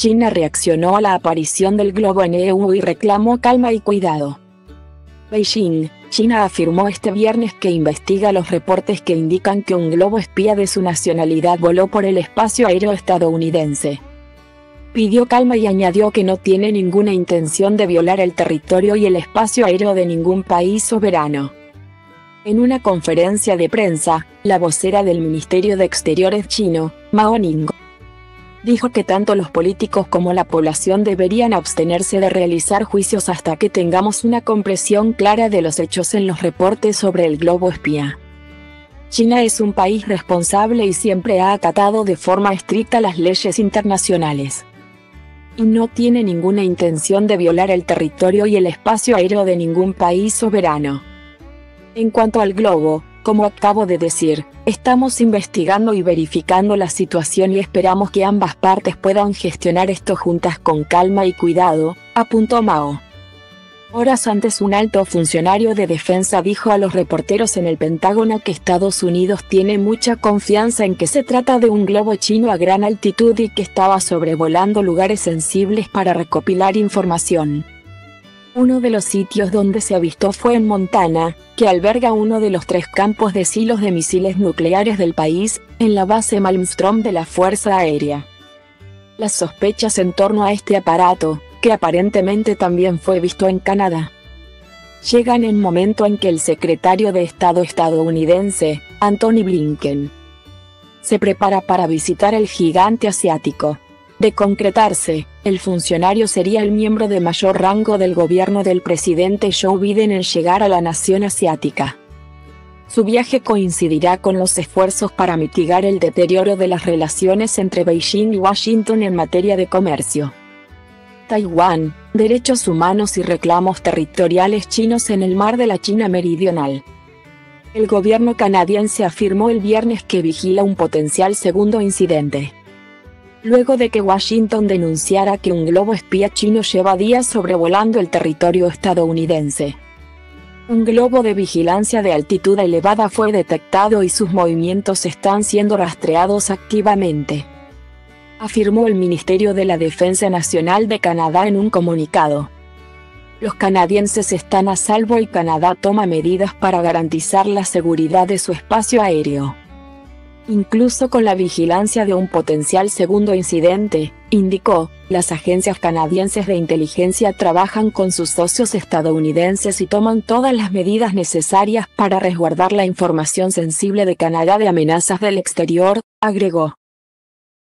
China reaccionó a la aparición del globo en EU y reclamó calma y cuidado. Beijing, China afirmó este viernes que investiga los reportes que indican que un globo espía de su nacionalidad voló por el espacio aéreo estadounidense. Pidió calma y añadió que no tiene ninguna intención de violar el territorio y el espacio aéreo de ningún país soberano. En una conferencia de prensa, la vocera del Ministerio de Exteriores chino, Mao Ning, dijo que tanto los políticos como la población deberían abstenerse de realizar juicios hasta que tengamos una comprensión clara de los hechos en los reportes sobre el globo espía. China es un país responsable y siempre ha acatado de forma estricta las leyes internacionales. Y no tiene ninguna intención de violar el territorio y el espacio aéreo de ningún país soberano. En cuanto al globo, como acabo de decir, estamos investigando y verificando la situación y esperamos que ambas partes puedan gestionar esto juntas con calma y cuidado, apuntó Mao. Horas antes, un alto funcionario de defensa dijo a los reporteros en el Pentágono que Estados Unidos tiene mucha confianza en que se trata de un globo chino a gran altitud y que estaba sobrevolando lugares sensibles para recopilar información. Uno de los sitios donde se avistó fue en Montana, que alberga uno de los 3 campos de silos de misiles nucleares del país, en la base Malmstrom de la Fuerza Aérea. Las sospechas en torno a este aparato, que aparentemente también fue visto en Canadá, llegan en momento en que el secretario de Estado estadounidense, Antony Blinken, se prepara para visitar el gigante asiático. De concretarse, el funcionario sería el miembro de mayor rango del gobierno del presidente Joe Biden en llegar a la nación asiática. Su viaje coincidirá con los esfuerzos para mitigar el deterioro de las relaciones entre Beijing y Washington en materia de comercio, Taiwán, derechos humanos y reclamos territoriales chinos en el mar de la China Meridional. El gobierno canadiense afirmó el viernes que vigila un potencial segundo incidente, luego de que Washington denunciara que un globo espía chino lleva días sobrevolando el territorio estadounidense. Un globo de vigilancia de altitud elevada fue detectado y sus movimientos están siendo rastreados activamente, afirmó el Ministerio de la Defensa Nacional de Canadá en un comunicado. Los canadienses están a salvo y Canadá toma medidas para garantizar la seguridad de su espacio aéreo, incluso con la vigilancia de un potencial segundo incidente, indicó. Las agencias canadienses de inteligencia trabajan con sus socios estadounidenses y toman todas las medidas necesarias para resguardar la información sensible de Canadá de amenazas del exterior, agregó.